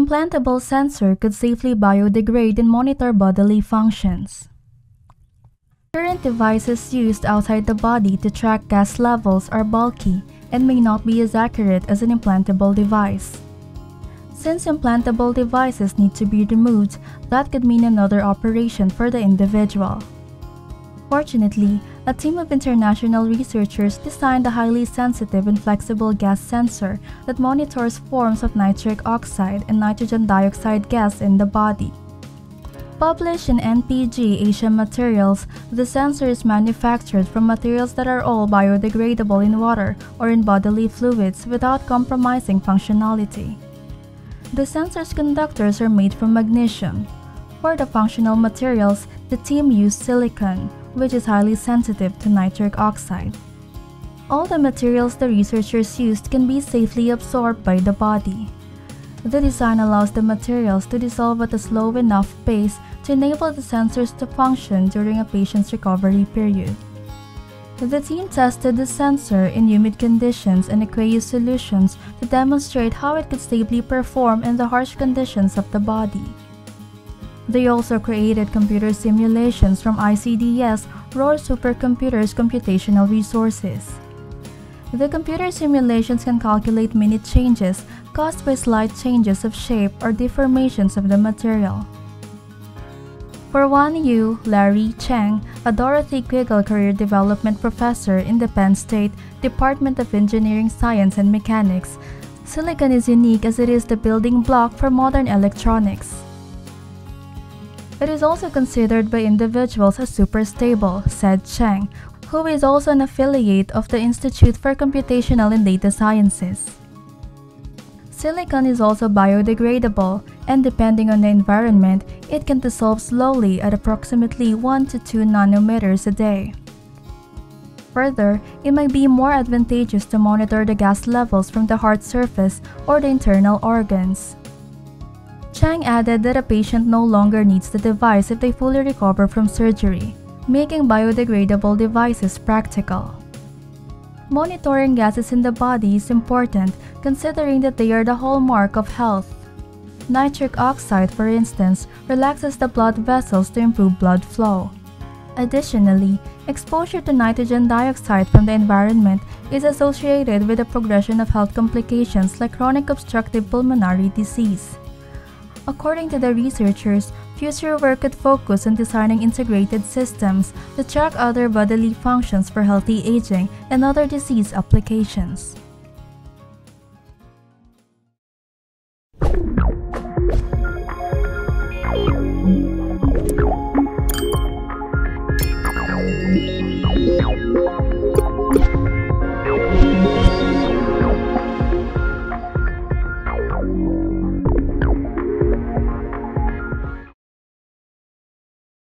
implantable sensor could safely biodegrade and monitor bodily functions. Current devices used outside the body to track gas levels are bulky and may not be as accurate as an implantable device. Since implantable devices need to be removed, that could mean another operation for the individual. Fortunately, a team of international researchers designed a highly sensitive and flexible gas sensor that monitors forms of nitric oxide and nitrogen dioxide gas in the body. Published in NPG Asia Materials, the sensor is manufactured from materials that are all biodegradable in water or in bodily fluids without compromising functionality. The sensor's conductors are made from magnesium. For the functional materials, the team used silicon, which is highly sensitive to nitric oxide. All the materials the researchers used can be safely absorbed by the body. The design allows the materials to dissolve at a slow enough pace to enable the sensors to function during a patient's recovery period. The team tested the sensor in humid conditions and aqueous solutions to demonstrate how it could stably perform in the harsh conditions of the body. They also created computer simulations from ICDS ROR supercomputers' computational resources. The computer simulations can calculate minute changes caused by slight changes of shape or deformations of the material. For Wan Yu, Larry Cheng, a Dorothy Quiggle Career Development Professor in the Penn State Department of Engineering Science and Mechanics, silicon is unique as it is the building block for modern electronics. It is also considered by individuals as super stable, said Cheng, who is also an affiliate of the Institute for Computational and Data Sciences. Silicon is also biodegradable, and depending on the environment, it can dissolve slowly at approximately 1 to 2 nanometers a day. Further, it might be more advantageous to monitor the gas levels from the heart surface or the internal organs. Chang added that a patient no longer needs the device if they fully recover from surgery, making biodegradable devices practical. Monitoring gases in the body is important considering that they are the hallmark of health. Nitric oxide, for instance, relaxes the blood vessels to improve blood flow. Additionally, exposure to nitrogen dioxide from the environment is associated with the progression of health complications like chronic obstructive pulmonary disease. According to the researchers, future work could focus on designing integrated systems to track other bodily functions for healthy aging and other disease applications.